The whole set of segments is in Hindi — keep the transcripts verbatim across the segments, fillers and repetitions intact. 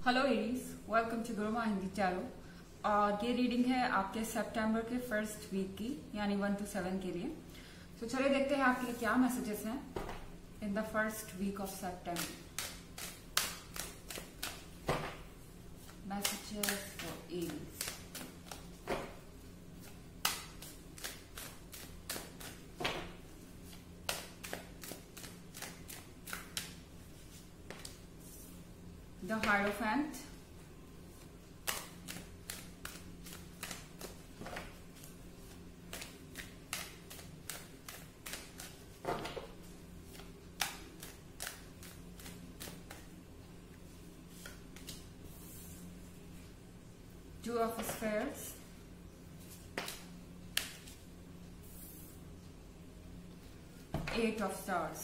Hello Aries, welcome to Guruma Hindi tarot. और ये रीडिंग है आपके सितंबर के फर्स्ट वीक की, यानी वन टू सेवन के लिए। तो चलिए देखते हैं आपके लिए क्या मैसेजेस हैं in the first week of September. Messages for Aries. The Hierophant, Two of Spades, Eight of Stars,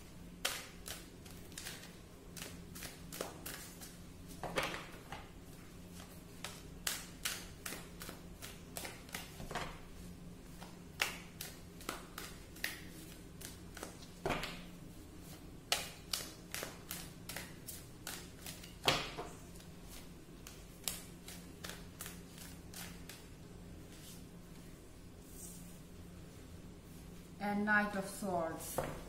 and Knight of Swords.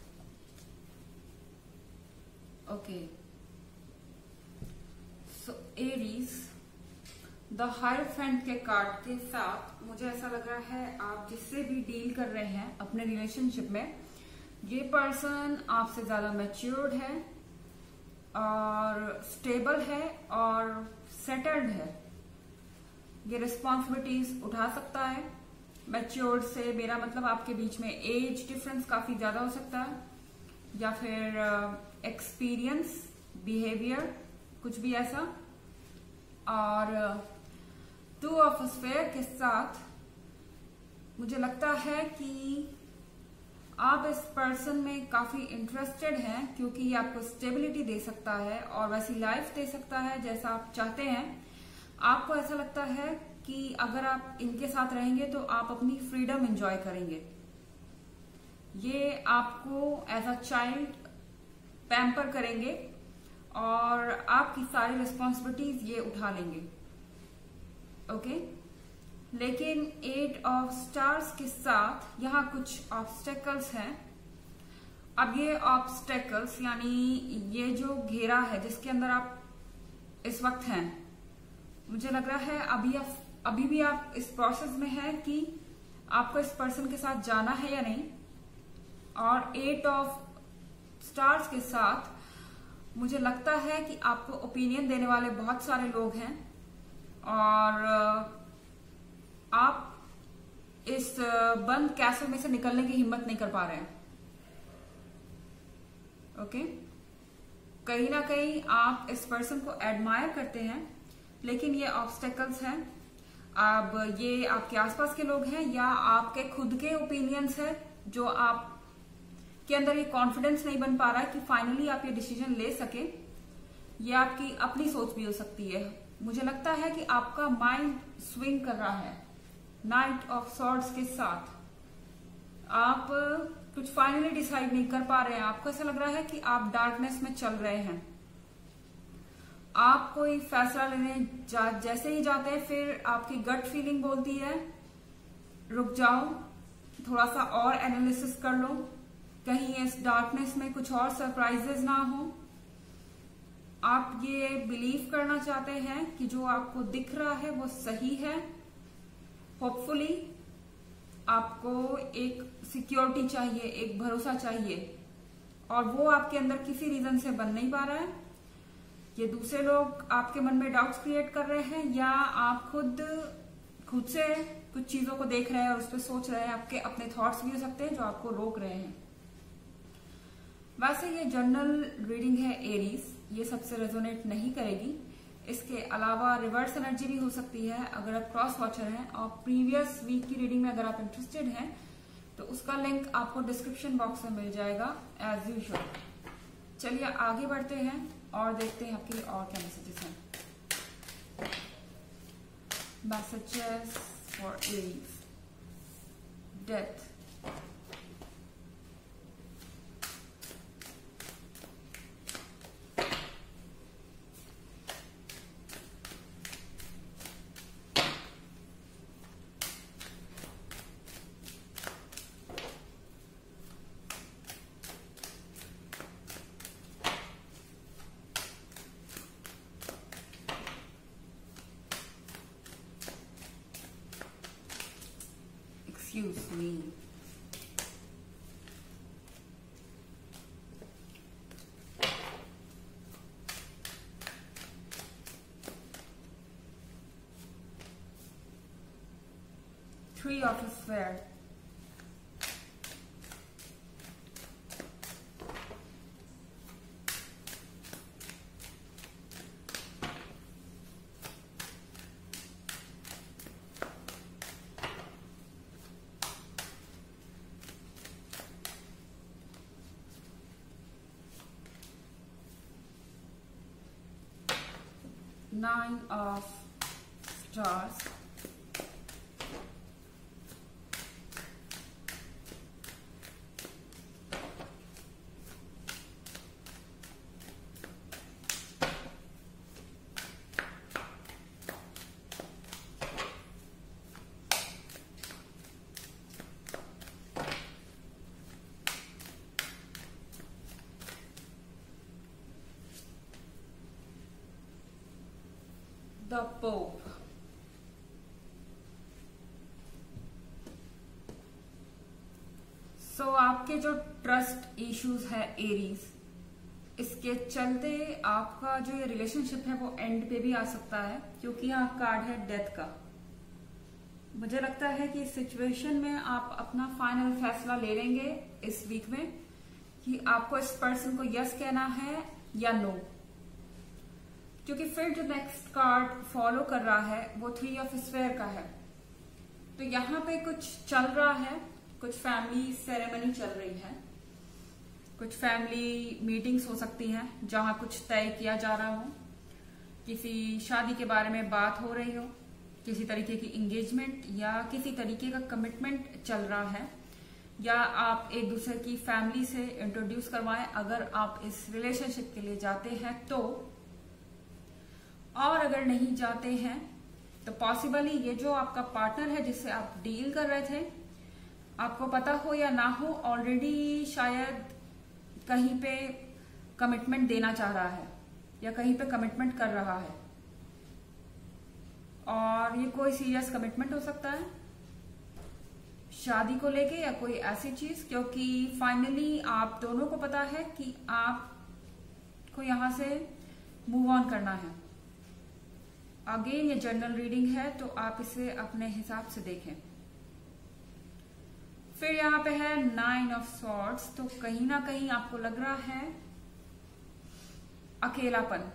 Okay, so Aries, the Hierophant के कार्ड के साथ मुझे ऐसा लग रहा है आप जिससे भी डील कर रहे हैं अपने रिलेशनशिप में, ये पर्सन आपसे ज्यादा मैच्योर्ड है और स्टेबल है और सेटल्ड है। ये रिस्पॉन्सिबिलिटीज उठा सकता है। मैच्योर्ड से मेरा मतलब आपके बीच में एज डिफरेंस काफी ज्यादा हो सकता है, या फिर एक्सपीरियंस, बिहेवियर, कुछ भी ऐसा। और टू ऑफ स्फेयर के साथ मुझे लगता है कि आप इस पर्सन में काफी इंटरेस्टेड हैं, क्योंकि ये आपको स्टेबिलिटी दे सकता है और वैसी लाइफ दे सकता है जैसा आप चाहते हैं। आपको ऐसा लगता है कि अगर आप इनके साथ रहेंगे तो आप अपनी फ्रीडम एंजॉय करेंगे। ये आपको एज अ चाइल्ड पैम्पर करेंगे और आपकी सारी रिस्पॉन्सिबिलिटीज ये उठा लेंगे। ओके, लेकिन एट ऑफ स्टार्स के साथ यहाँ कुछ ऑब्स्टेकल्स हैं। अब ये ऑब्स्टेकल्स यानी ये जो घेरा है जिसके अंदर आप इस वक्त हैं, मुझे लग रहा है अभी आप अभी भी आप इस प्रोसेस में है कि आपको इस पर्सन के साथ जाना है या नहीं। और एट ऑफ स्टार्स के साथ मुझे लगता है कि आपको ओपिनियन देने वाले बहुत सारे लोग हैं और आप इस बंद कैसल में से निकलने की हिम्मत नहीं कर पा रहे हैं। ओके, कहीं ना कहीं आप इस पर्सन को एडमायर करते हैं, लेकिन ये ऑब्स्टेकल्स हैं। अब ये आपके आसपास के लोग हैं या आपके खुद के ओपिनियंस है जो आप के अंदर ये कॉन्फिडेंस नहीं बन पा रहा है कि फाइनली आप ये डिसीजन ले सके। ये आपकी अपनी सोच भी हो सकती है। मुझे लगता है कि आपका माइंड स्विंग कर रहा है। नाइट ऑफ सॉर्ड्स के साथ आप कुछ फाइनली डिसाइड नहीं कर पा रहे हैं। आपको ऐसा लग रहा है कि आप डार्कनेस में चल रहे हैं। आप कोई फैसला लेने जा, जैसे ही जाते हैं फिर आपकी गट फीलिंग बोलती है रुक जाओ, थोड़ा सा और एनालिसिस कर लो, कहीं इस डार्कनेस में कुछ और सरप्राइजेस ना हो। आप ये बिलीव करना चाहते हैं कि जो आपको दिख रहा है वो सही है। होपफुली आपको एक सिक्योरिटी चाहिए, एक भरोसा चाहिए, और वो आपके अंदर किसी रीजन से बन नहीं पा रहा है। ये दूसरे लोग आपके मन में डाउट्स क्रिएट कर रहे हैं, या आप खुद खुद से कुछ चीजों को देख रहे हैं और उस पर सोच रहे हैं। आपके अपने थॉट्स भी हो सकते हैं जो आपको रोक रहे हैं। वैसे ये जनरल रीडिंग है एरीज, ये सबसे रेजोनेट नहीं करेगी। इसके अलावा रिवर्स एनर्जी भी हो सकती है अगर आप क्रॉस वॉचर हैं। और प्रीवियस वीक की रीडिंग में अगर आप इंटरेस्टेड हैं तो उसका लिंक आपको डिस्क्रिप्शन बॉक्स में मिल जाएगा एज यूजुअल। चलिए आगे बढ़ते हैं और देखते हैं आपके लिए और क्या मैसेजेस हैं। Messages for Aries, death, excuse me. Three of Swords, Nine of Stars, the Pope। So so, आपके जो ट्रस्ट इश्यूज है एरीज, इसके चलते आपका जो ये रिलेशनशिप है वो एंड पे भी आ सकता है, क्योंकि यहाँ कार्ड है डेथ का। मुझे लगता है कि इस सिचुएशन में आप अपना फाइनल फैसला ले लेंगे इस वीक में कि आपको इस पर्सन को यस कहना है या नो, क्योंकि फिर जो नेक्स्ट कार्ड फॉलो कर रहा है वो थ्री ऑफ स्फेयर का है। तो यहाँ पे कुछ चल रहा है, कुछ फैमिली सेरेमनी चल रही है, कुछ फैमिली मीटिंग्स हो सकती हैं जहां कुछ तय किया जा रहा हो, किसी शादी के बारे में बात हो रही हो, किसी तरीके की एंगेजमेंट या किसी तरीके का कमिटमेंट चल रहा है, या आप एक दूसरे की फैमिली से इंट्रोड्यूस करवाएं अगर आप इस रिलेशनशिप के लिए जाते हैं तो, और अगर नहीं जाते हैं तो पॉसिबली ये जो आपका पार्टनर है जिससे आप डील कर रहे थे, आपको पता हो या ना हो, ऑलरेडी शायद कहीं पे कमिटमेंट देना चाह रहा है या कहीं पे कमिटमेंट कर रहा है, और ये कोई सीरियस कमिटमेंट हो सकता है शादी को लेके या कोई ऐसी चीज, क्योंकि फाइनली आप दोनों को पता है कि आपको यहां से मूव ऑन करना है। अगेन ये जनरल रीडिंग है तो आप इसे अपने हिसाब से देखें। फिर यहाँ पे है नाइन ऑफ सॉर्ड्स, तो कहीं ना कहीं आपको लग रहा है अकेलापन,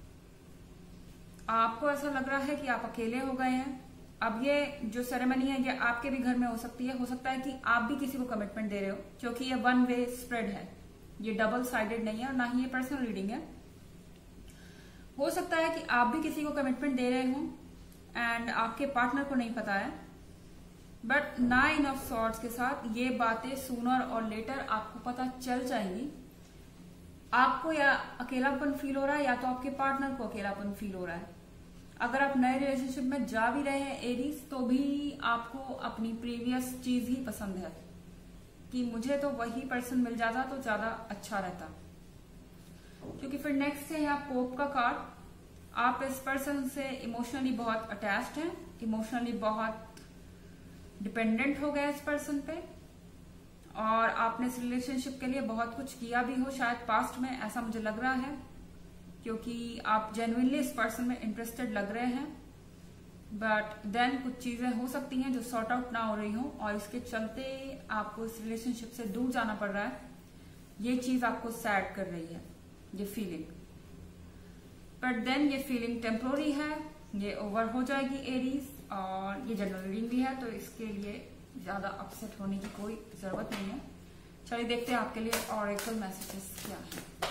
आपको ऐसा लग रहा है कि आप अकेले हो गए हैं। अब ये जो सेरेमनी है ये आपके भी घर में हो सकती है, हो सकता है कि आप भी किसी को कमिटमेंट दे रहे हो, क्योंकि ये वन वे स्प्रेड है, ये डबल साइडेड नहीं है और ना ही ये पर्सनल रीडिंग है। हो सकता है कि आप भी किसी को कमिटमेंट दे रहे हो एंड आपके पार्टनर को नहीं पता है, बट नाइन ऑफ सॉर्ड्स के साथ ये बातें सूनर और लेटर आपको पता चल जाएंगी। आपको या अकेलापन फील हो रहा है या तो आपके पार्टनर को अकेलापन फील हो रहा है। अगर आप नए रिलेशनशिप में जा भी रहे हैं एरीज, तो भी आपको अपनी प्रीवियस चीज ही पसंद है कि मुझे तो वही पर्सन मिल जाता तो ज्यादा अच्छा रहता, क्योंकि फिर नेक्स्ट है यहाँ पोप का कार्ड। आप इस पर्सन से इमोशनली बहुत अटैच्ड हैं, इमोशनली बहुत डिपेंडेंट हो गए इस पर्सन पे, और आपने इस रिलेशनशिप के लिए बहुत कुछ किया भी हो शायद पास्ट में, ऐसा मुझे लग रहा है, क्योंकि आप जेन्युइनली इस पर्सन में इंटरेस्टेड लग रहे हैं। बट देन कुछ चीजें हो सकती हैं जो सॉर्ट आउट ना हो रही हो और इसके चलते आपको इस रिलेशनशिप से दूर जाना पड़ रहा है। ये चीज आपको सैड कर रही है, ये फीलिंग, बट देन ये फीलिंग टेम्पोररी है, ये ओवर हो जाएगी एरीज, और ये जनरल रीडिंग भी है तो इसके लिए ज्यादा अपसेट होने की कोई जरूरत नहीं है। चलिए देखते हैं आपके लिए ऑरेकल मैसेजेस क्या है।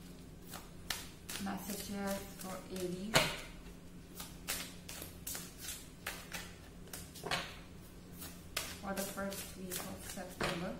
Messages for Aries, for the first week of September.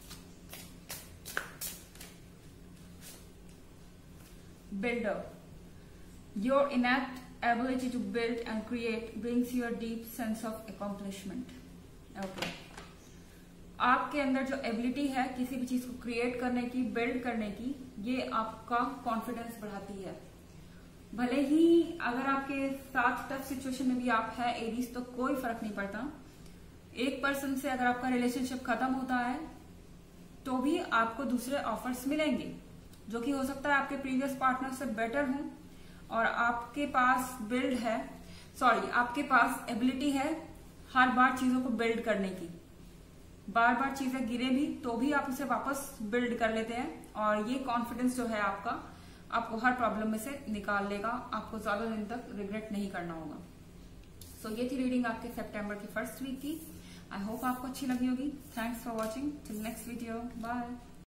Builder, your innate ability to build and create brings you a deep sense of accomplishment. Okay. आपके अंदर जो एबिलिटी है किसी भी चीज को क्रिएट करने की, बिल्ड करने की, ये आपका कॉन्फिडेंस बढ़ाती है। भले ही अगर आपके साथ टफ सिचुएशन में भी आप है एरीज, तो कोई फर्क नहीं पड़ता। एक पर्सन से अगर आपका रिलेशनशिप खत्म होता है तो भी आपको दूसरे ऑफर्स मिलेंगे, जो कि हो सकता है आपके प्रीवियस पार्टनर से बेटर हो, और आपके पास बिल्ड है सॉरी आपके पास एबिलिटी है हर बार चीजों को बिल्ड करने की। बार बार चीजें गिरे भी तो भी आप उसे वापस बिल्ड कर लेते हैं, और ये कॉन्फिडेंस जो है आपका आपको हर प्रॉब्लम में से निकाल लेगा। आपको ज्यादा दिन तक रिग्रेट नहीं करना होगा। सो so, ये थी रीडिंग आपके सितंबर के फर्स्ट वीक की। आई होप आपको अच्छी लगी होगी। Thanks for watching. Till next video, bye.